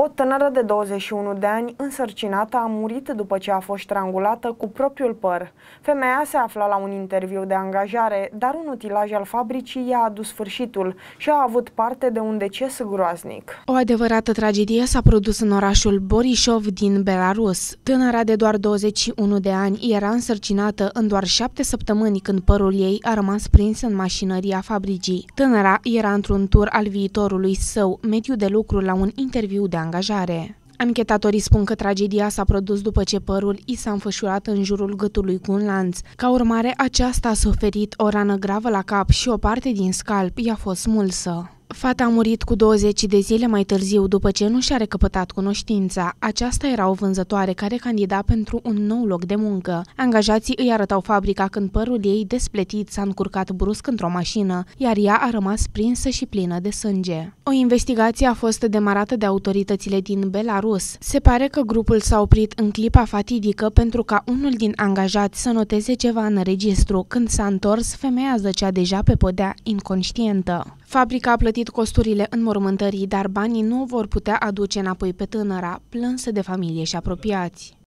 O tânără de 21 de ani, însărcinată, a murit după ce a fost strangulată cu propriul păr. Femeia se afla la un interviu de angajare, dar un utilaj al fabricii i-a adus sfârșitul și a avut parte de un deces groaznic. O adevărată tragedie s-a produs în orașul Borisov din Belarus. Tânăra de doar 21 de ani era însărcinată în doar 7 săptămâni când părul ei a rămas prins în mașinăria fabricii. Tânăra era într-un tur al viitorului său mediu de lucru la un interviu de angajare. Anchetatorii spun că tragedia s-a produs după ce părul i s-a înfășurat în jurul gâtului cu un lanț. Ca urmare, aceasta a suferit o rană gravă la cap și o parte din scalp i-a fost smulsă. Fata a murit cu 20 de zile mai târziu după ce nu și-a recăpătat cunoștința. Aceasta era o vânzătoare care candida pentru un nou loc de muncă. Angajații îi arătau fabrica când părul ei despletit s-a încurcat brusc într-o mașină, iar ea a rămas prinsă și plină de sânge. O investigație a fost demarată de autoritățile din Belarus. Se pare că grupul s-a oprit în clipa fatidică pentru ca unul din angajați să noteze ceva în registru. Când s-a întors, femeia zăcea deja pe podea inconștientă. Fabrica a plătit costurile înmormântării, dar banii nu vor putea aduce înapoi pe tânăra, plânsă de familie și apropiați.